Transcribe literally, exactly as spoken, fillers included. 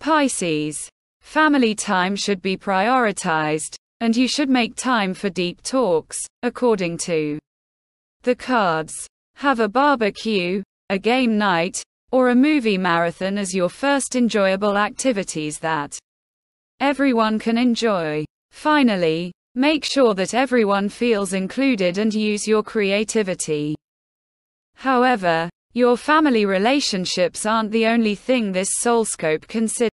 Pisces. Family time should be prioritized, and you should make time for deep talks, according to the cards. Have a barbecue, a game night, or a movie marathon as your first enjoyable activities that everyone can enjoy. Finally, make sure that everyone feels included and use your creativity. However, your family relationships aren't the only thing this Soulscope considers.